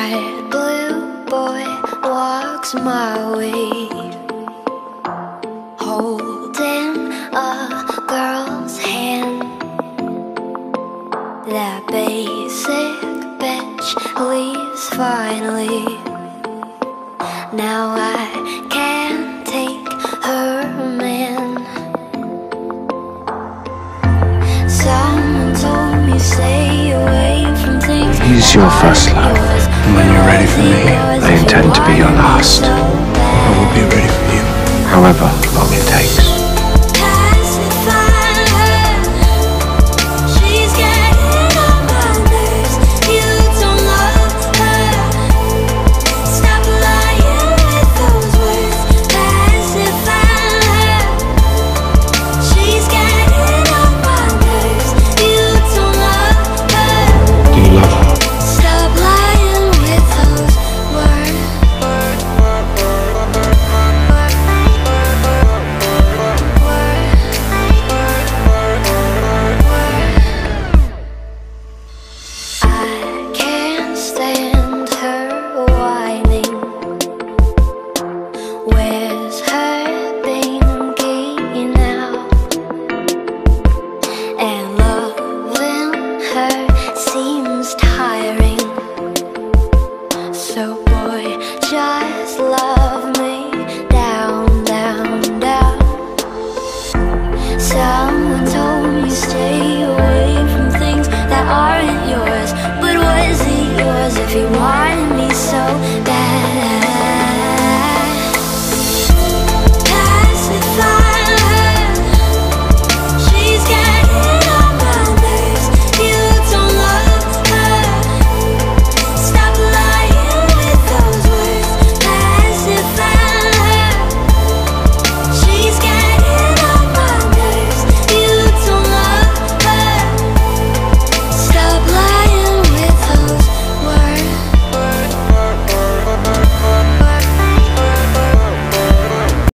bright blue boy walks my way, holding a girl's hand. That basic bitch leaves finally. Now I can't take her man. Someone told me stay away from things. He's your first love, and when you're ready for me, I intend to be your last. I will be ready for you, however long it takes. Pacify her. She's getting on my nerves. You don't love her. Stop lying with those words. Pacify her. She's getting on my nerves. You don't love her. Do you love her? Stop lying with those words. I can't stand her whining. Where's her binky now? And loving her seems tiring. So boy, just love me down, down, down. Someone told me stay away from things that aren't yours. But was it yours if you wanted me so?